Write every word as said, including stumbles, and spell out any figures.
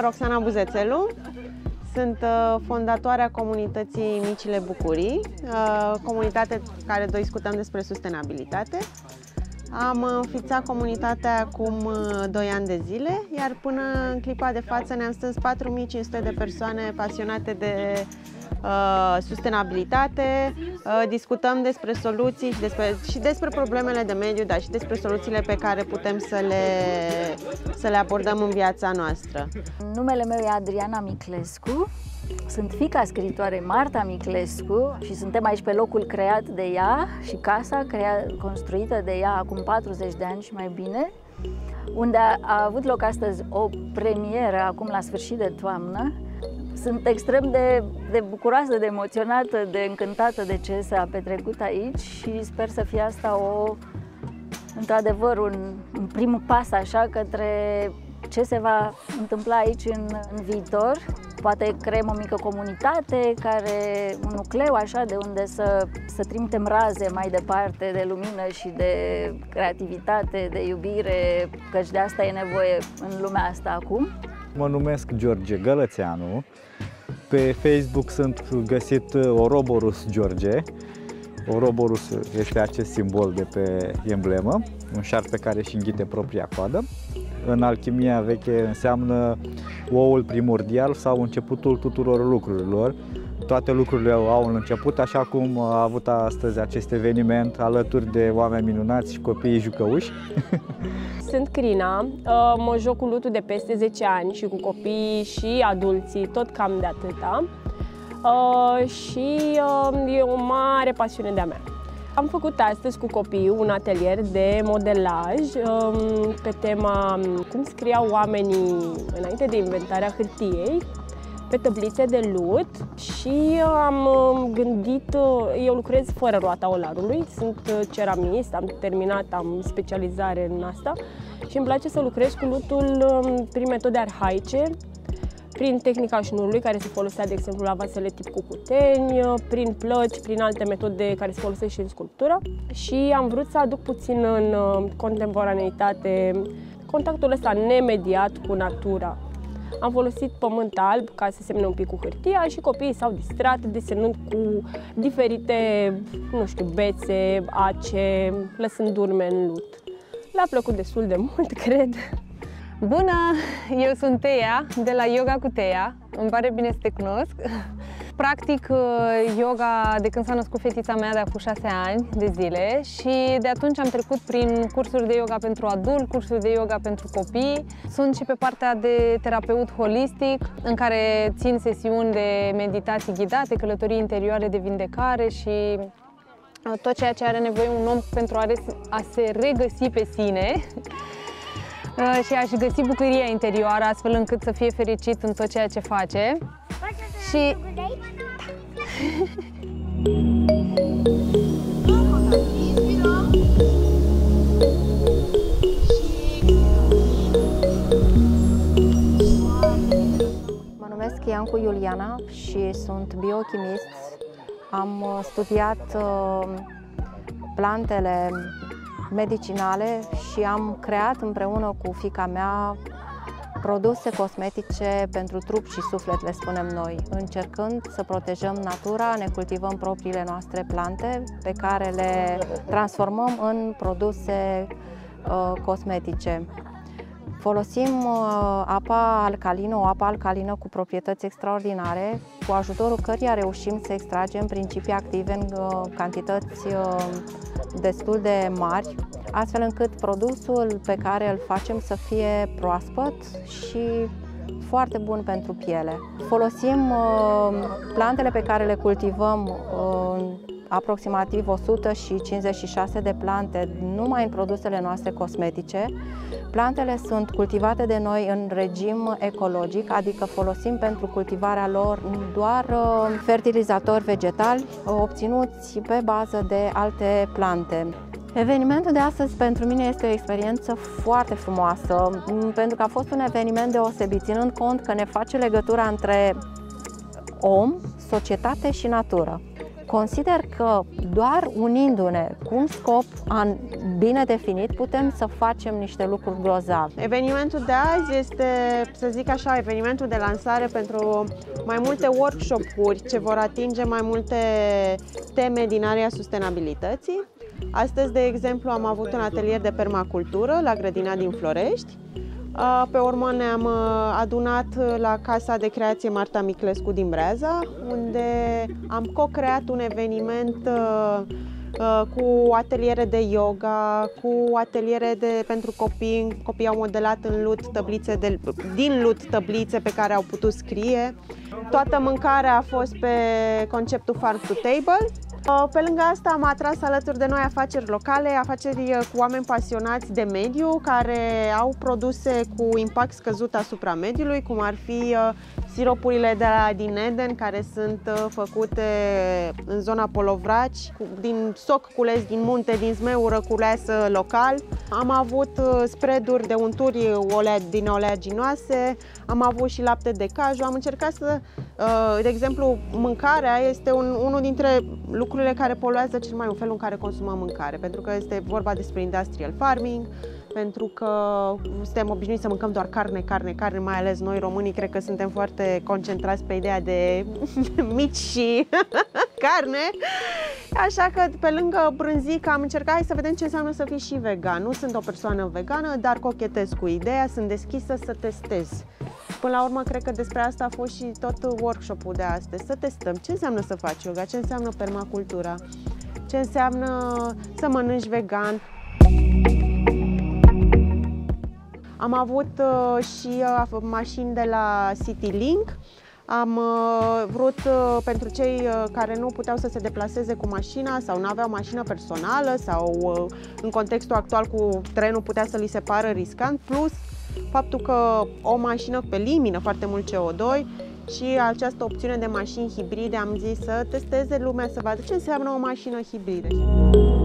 Roxana Buzețelu, sunt fondatoarea comunității Micile Bucurii, comunitate care discutăm despre sustenabilitate. Am înființat comunitatea acum doi ani de zile, iar până în clipa de față ne-am strâns patru mii cinci sute de persoane pasionate de uh, sustenabilitate. Uh, discutăm despre soluții și despre, și despre problemele de mediu, dar și despre soluțiile pe care putem să le, să le abordăm în viața noastră. Numele meu e Adriana Miclescu. Sunt fiica scriitoarei Marta Miclescu și suntem aici pe locul creat de ea și casa crea, construită de ea acum patruzeci de ani și mai bine, unde a, a avut loc astăzi o premieră acum la sfârșit de toamnă. Sunt extrem de, de bucuroasă, de emoționată, de încântată de ce s-a petrecut aici și sper să fie asta o, într-adevăr un, un prim pas așa către ce se va întâmpla aici în, în viitor. Poate creăm o mică comunitate, care, un nucleu așa de unde să, să trimitem raze mai departe de lumină și de creativitate, de iubire, căci de asta e nevoie în lumea asta acum. Mă numesc George Gălățeanu, pe Facebook sunt găsit Ouroboros George. Ouroboros este acest simbol de pe emblemă, un șarpe care își înghite propria coadă. În alchimia veche înseamnă oul primordial sau începutul tuturor lucrurilor. Toate lucrurile au un început, așa cum a avut astăzi acest eveniment alături de oameni minunați și copiii jucăuși. Sunt Crina, mă joc cu lutul de peste zece ani și cu copiii și adulții, tot cam de atâta. Și e o mare pasiune de-a mea. Am făcut astăzi cu copiii un atelier de modelaj pe tema cum scriau oamenii înainte de inventarea hârtiei pe tablițe de lut și am gândit, eu lucrez fără roata olarului, sunt ceramist, am terminat, am specializare în asta și îmi place să lucrez cu lutul prin metode arhaice, prin tehnica șnurului, care se folosea, de exemplu, la vasele tip cucuteni, prin plăci, prin alte metode care se folosesc și în sculptură. Și am vrut să aduc puțin în contemporaneitate contactul ăsta nemediat cu natura. Am folosit pământ alb ca să semne un pic cu hârtia și copiii s-au distrat desenând cu diferite, nu știu, bețe, ace, lăsând urme în lut. Le-a plăcut destul de mult, cred. Bună! Eu sunt Teia, de la Yoga cu Teia. Îmi pare bine să te cunosc. Practic yoga de când s-a născut fetița mea de acum șase ani de zile și de atunci am trecut prin cursuri de yoga pentru adult, cursuri de yoga pentru copii. Sunt și pe partea de terapeut holistic, în care țin sesiuni de meditații ghidate, călătorii interioare de vindecare și tot ceea ce are nevoie un om pentru a se regăsi pe sine și a-și găsi bucuria interioară, astfel încât să fie fericit în tot ceea ce face. Și... Mă numesc Iancu Iuliana și sunt biochimist. Am studiat plantele medicinale și am creat împreună cu fiica mea produse cosmetice pentru trup și suflet, le spunem noi, încercând să protejăm natura, ne cultivăm propriile noastre plante pe care le transformăm în produse uh, cosmetice. Folosim uh, apa alcalină, o apă alcalină cu proprietăți extraordinare, cu ajutorul căreia reușim să extragem principii active în uh, cantități uh, destul de mari, astfel încât produsul pe care îl facem să fie proaspăt și foarte bun pentru piele. Folosim uh, plantele pe care le cultivăm, uh, aproximativ o sută cincizeci și șase de plante numai în produsele noastre cosmetice. Plantele sunt cultivate de noi în regim ecologic, adică folosim pentru cultivarea lor doar uh, fertilizatori vegetali obținuți pe bază de alte plante. Evenimentul de astăzi pentru mine este o experiență foarte frumoasă, pentru că a fost un eveniment deosebit, ținând cont că ne face legătura între om, societate și natură. Consider că doar unindu-ne cu un scop bine definit putem să facem niște lucruri grozave. Evenimentul de azi este, să zic așa, evenimentul de lansare pentru mai multe workshop-uri ce vor atinge mai multe teme din area sustenabilității. Astăzi, de exemplu, am avut un atelier de permacultură la grădina din Florești. Pe urmă ne-am adunat la Casa de Creație Marta Miclescu din Breaza, unde am co-creat un eveniment cu ateliere de yoga, cu ateliere de, pentru copii. Copiii au modelat în lut tăblițe de, din lut tăblițe pe care au putut scrie. Toată mâncarea a fost pe conceptul Farm to Table. Pe lângă asta am atras alături de noi afaceri locale, afaceri cu oameni pasionați de mediu, care au produse cu impact scăzut asupra mediului, cum ar fi siropurile de la, din Eden, care sunt făcute în zona Polovraci, din soc cules din munte, din zmeură culeasă local. Am avut spreaduri de unturi din oleaginoase, am avut și lapte de caju. Am încercat să, de exemplu, mâncarea este un, unul dintre lucrurile care poluează cel mai mult, felul în care consumăm mâncare, pentru că este vorba despre industrial farming, pentru că suntem obișnuiți să mâncăm doar carne, carne, carne, mai ales noi românii, cred că suntem foarte concentrați pe ideea de mici și carne. Așa că pe lângă brânzică am încercat hai să vedem ce înseamnă să fii și vegan. Nu sunt o persoană vegană, dar cochetez cu ideea, sunt deschisă să testez. Până la urmă, cred că despre asta a fost și tot workshop-ul de astăzi, să testăm ce înseamnă să faci yoga, ce înseamnă permacultura, ce înseamnă să mănânci vegan. Am avut uh, și uh, mașini de la CityLink. Am uh, vrut uh, pentru cei uh, care nu puteau să se deplaseze cu mașina sau nu aveau mașină personală sau uh, în contextul actual cu trenul putea să li se pară riscant, plus faptul că o mașină elimină foarte mult C O doi și această opțiune de mașini hibride am zis să testeze lumea, să vadă ce înseamnă o mașină hibridă.